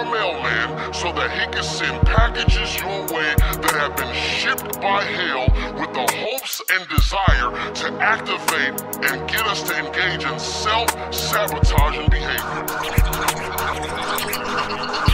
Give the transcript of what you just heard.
our mailman so that he can send packages your way that have been shipped by hail with the hopes and desire to activate and get us to engage in self-sabotaging behavior.